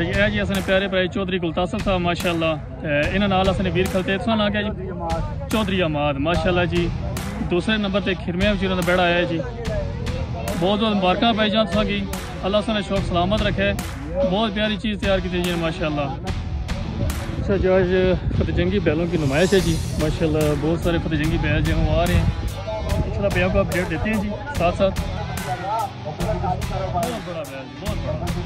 اچھا جی جی اصل پیارے بھائی چودھری گلتاصف صاحب ماشاءاللہ انہاں نال اصل ویر کھلتے تساں نا کیا جی چودھری آماد ماشاءاللہ جی دوسرے نمبر تے کھرمیاں وچ انہاں دا بیڑا آیا جی بہت بہت مبارکاں پائی جان تساں کی اللہ سنے شوق سلامت رکھے بہت پیاری چیز تیار کی جی ماشاءاللہ اچھا جی آج فتح جنگی بیلوں کی نمائش ہے جی ماشاءاللہ بہت سارے فتح جنگی بیل جو ہیں وہ آ رہے ہیں انشاءاللہ بیوں کو اپڈیٹ دیتے ہیں جی ساتھ ساتھ بہت بڑا بیل جی بہت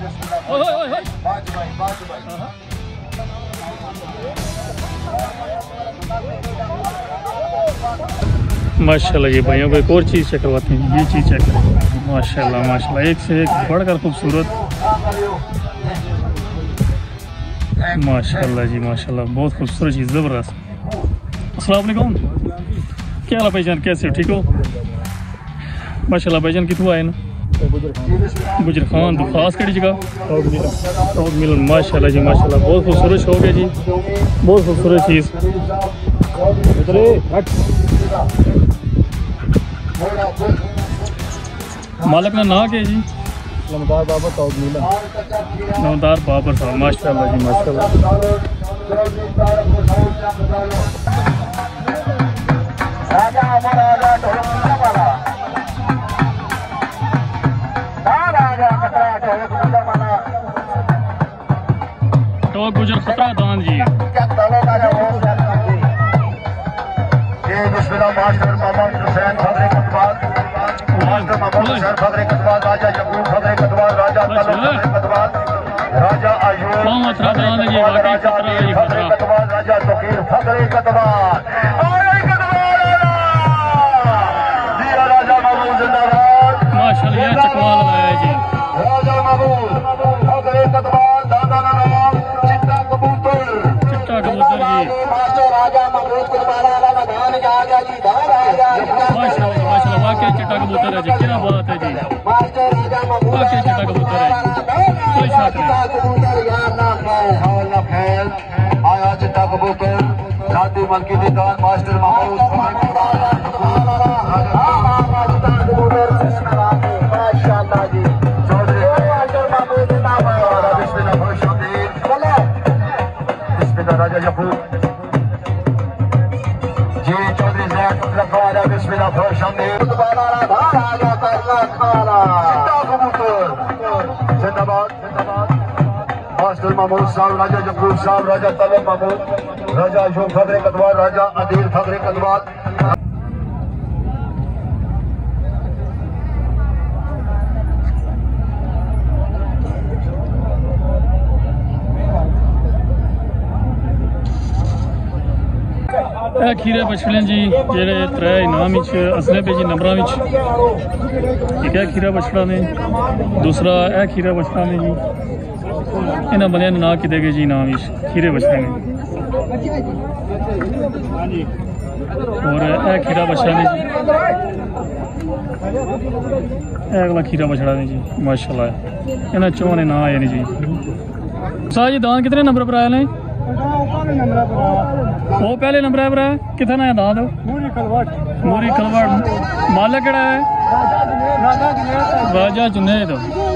بڑا ماشاءاللہ یہ بھائیوں کو ایک اور چیز چیک کرواتے ہیں یہ چیز چیک کریں ماشاءاللہ ماشاءاللہ ایک سے ایک بڑھ کر خوبصورت ماشاءاللہ جی ماشاءاللہ بہت خوبصورت چیز زبردست السلام علیکم کیا حال ہے بھائی جان کیسے ہو ٹھیک ہو ماشاءاللہ بھائی جان کتوں آئے نا گجر خان تو خاص کہڑی جگہ ٹاؤن ملن ماشاءاللہ جی ماشاءاللہ بہت خوبصورت شوق ہے جی بہت خوبصورت چیز مالک کا نام کیا جی نمدار بابر ٹاؤن ملن نمدار بابر صاحب ماشاءاللہ جی ماشاءاللہ ٹوک گجر خطرہ دان جی بسم اللہ ماسٹر محمد حسین خضر کتوال ماسٹر محمد حسین خضر کتوال راجہ یعقوب خضر کتوال راجہ طلب خضر کتوال راجہ ایوب خضر کتوال راجہ تقیر خضر کتوال راجہ محمود زندہ باد ماشاءاللہ یہ چکوال آیا جی راجہ محمود خضر کتوال دادا نام چٹا کبوتر جی ماسٹر راجہ محمود کتوال ماشاءاللہ واقعی چٹا کبوتر ہے جی کیا بات ہے جی واقعی چٹا کبوتر ہے کوئی شک نہیں آیا چٹا کبوتر ذاتی ملکی دیدان ماسٹر محمود ماشاءاللہ جی چودھری بسم اللہ خوش آمدید بسم اللہ راجہ یعقوب جی چودھری زید رکھوالا بسم اللہ خوش آمدید زندہ باد ماسٹر محمود صاحب راجہ یعقوب صاحب راجہ طلب محمود راجہ ایوب خضر کتوال راجہ عدیل خضر کتوال اے کھیرے بچڑے جی جڑے ترے انعام اصلے پہ جی نمبر ایک ہے کھیرا بچڑا نے دوسرا اے کھیرا بچڑا نے جی انہاں بندیاں نے نام کیتے گئے جی انعام کھیرے بچڑے نے اور اے کھیرا بچڑا نے جی اے اگلا کھیرا بچڑا نے جی ماشاءاللہ انہاں چوہاں نے نام آئے نے جی سا جی دان کتنے نمبر پر آئے نے وہ پہلے نمبر ہے برا کتنا ہے دان موری کلوٹ مالک کہڑا ہے راجہ جنید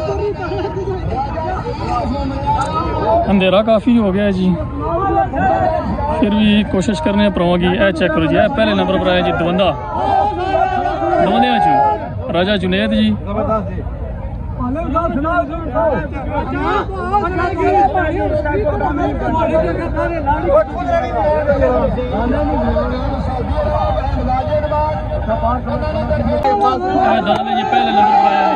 اندھیرا کافی ہو گیا جی پھر بھی کوشش کرنے پراؤں گی اے چیک کرو جی اے پہلے نمبر پر آیا جی دوندہ راجہ جنید جی پہلے نمبر پر آیا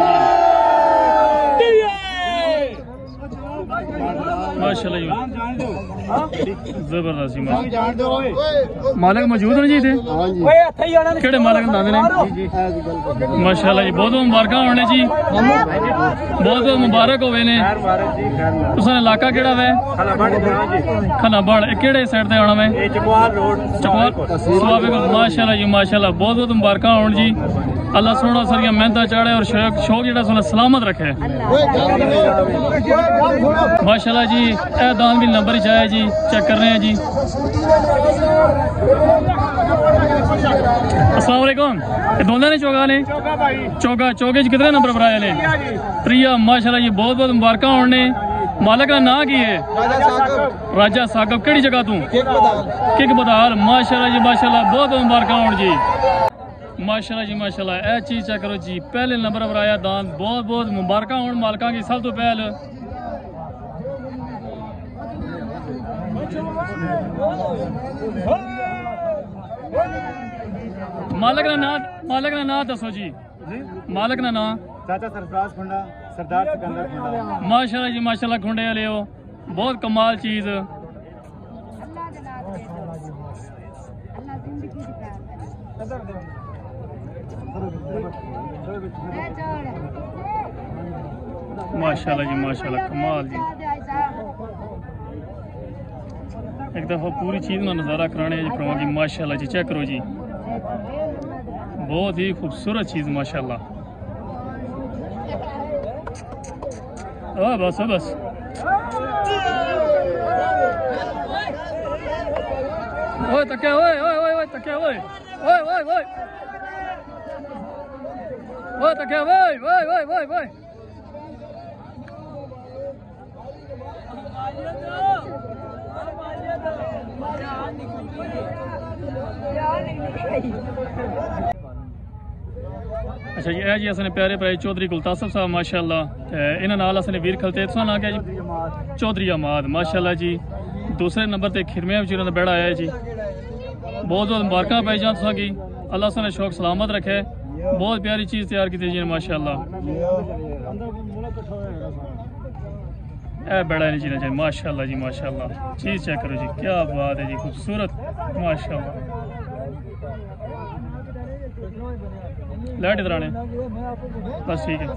ماشاءاللہ زبردست مالک موجود ہیں جی تھے کہڑے مالک داندے نے ماشاءاللہ جی بہت مبارکاں ہونے جی بہت بہت مبارک ہوئے نے تساں علاقہ کیڑا ہے کھنا بڑ کیڑے سائڈ تے آنا ہے چکوال ماشاءاللہ جی ماشاءاللہ بہت بہت مبارکاں ہون جی اللہ سونا سریاں محنت چاڑے اور شوق جڑا سونا سلامت رکھے ماشاءاللہ جی اے دان بھی نمبر ہی آئے جی چیک کر رہے ہیں جی السلام علیکم یہ دونوں نے چوکا نے چوکے کتنے نمبر پر آئے نے پریا ماشاءاللہ جی بہت بہت مبارکاں ہونے मालक का नाम की है राजा साकब केड़ी जगह तू किक बदाल माशाल्लाह जी माशाल्लाह बहुत मुबारक होण जी माशाल्लाह जी माशाल्लाह ए चीज चेक करो जी पहले नंबर पर आया दान बहुत बहुत मुबारक होण मालकां की सब तो पहले मालक ना नाम दसो जी मालक ना नाम चाचा सरफराज खुंडा सरदार सिकंदर खुंडा माशाल्लाह जी माशाल्लाह खुंडे वाले हो बहुत कमाल चीज माशाल्लाह जी माशाल्लाह कमाल जी एक दफ़ा पूरी चीज़ में नज़ारा कराने जी करवाऊंगी माशाल्लाह जी चेक करो जी बहुत ही खूबसूरत चीज़ माशाल्लाह बस बस ओए तक्या ओए ओए ओए तक्या ओए ओए ओए ओए ओए तक्या ओए ओए ओए ओए ओए अच्छा जी जी असने प्यारे भाई चौधरी गुलतासफ साहब माशाल्लाह इन्हां नाल असने वीर खलते तुसां नाम क्या जी चौधरी अमाद माशाल्लाह जी दूसरे नंबर ते खिरमे विच इन्हां दा बेड़ा आया जी बहुत बहुत मुबारकां पाई जान तुसां की अल्लाह सने शौक सलामत रखे बहुत प्यारी चीज़ तैयार की जी माशाल्लाह बेड़ा नहीं जीना चाहिए माशाल्लाह जी माशाल्लाह चीज़ चेक करो जी क्या बात है जी खूबसूरत माशाल्लाह लाइट इधर आने बस ठीक है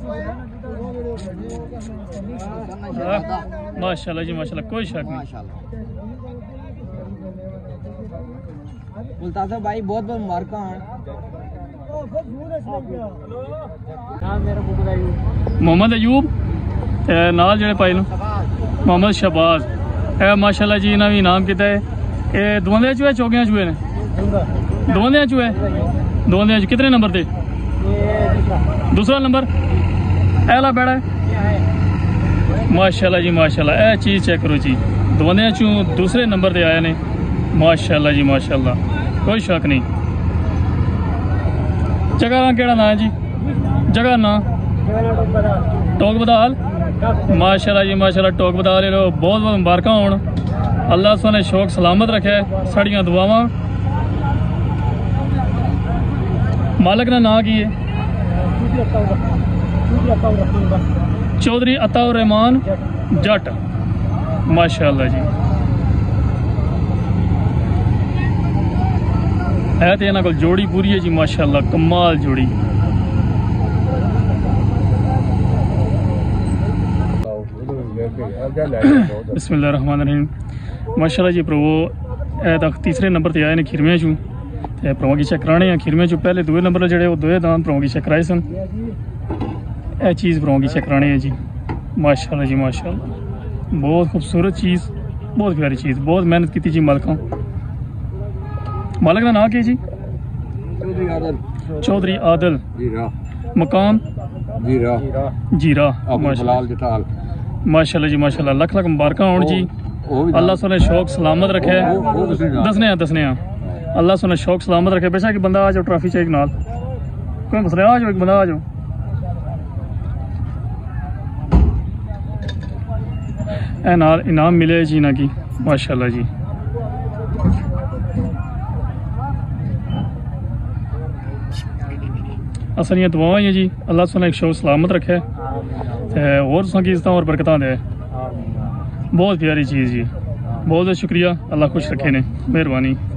माशाल्लाह जी माशाल्लाह कोई शक नहीं गुलतासफ भाई बहुत बहुत मुबारकां मोहम्मद अयूब नाल जेड़े पाई नो मोहम्मद शहबाज माशाल्लाह जी इन्हें भी इनाम किया है ये दोंदे चूहे चौकियां चूहे ने दोंदे चूहे दोंदे कितने नंबर थे दूसरा नंबर एला बेड़ा है माशाल्लाह जी माशाल्लाह ए चीज़ चेक करो जी दोंदे चू दूसरे नंबर पे आए ने माशाल्लाह जी माशाल्लाह कोई शक नहीं जगह का केड़ा नाम है जी जगह नाम टोक बदाल माशाल्लाह जी माशाल्लाह टोक बदाल बहुत बहुत मुबारक होण अल्लाह सोने शौक सलामत रखे साड़ियाँ दुआवां मालक का नाम की है चौधरी अताउर रहमान जट माशाल्लाह जी है तो इन्हों को जोड़ी पूरी है जी माशाल्लाह कमाल जोड़ी बिस्मिल्लाहिर्रहमानिर्रहीम माशाल्लाह जी प्रभु तक तीसरे नंबर पर आए ने खिरमिया चू प्रभु की चेक कराने हैं खिरमिया चू पहले दूसरे नंबर जो दोए दान प्रभु की चेक कराए सन यह चीज़ प्रभु की चेक कराने है जी माशाल्लाह जी माशाल्लाह बहुत खूबसूरत चीज़ बहुत प्यारी चीज़ बहुत मेहनत की जी मालक का नाम क्या जी चौधरी आदल मकाम जीरा माशाल्लाह जी माशाल्लाह लख लख मुबारक होण जी अल्लाह सोने शौक सलामत रखे दसने अल्लाह सोने शौक सलामत रखे बेशक कि बंदा आ जाओ ट्रॉफी चाहिए नाल कोई मसला आ जाओ एक बंदा आ जाओ ए नाल इनाम मिले जी ना की माशाल्लाह जी असलियाँ दुआएं हैं जी अल्लाह सोने शौक सलामत रखे और संगीजता और बरकत दे बहुत प्यारी चीज़ जी बहुत बहुत शुक्रिया अल्लाह खुश रखे ने मेहरबानी।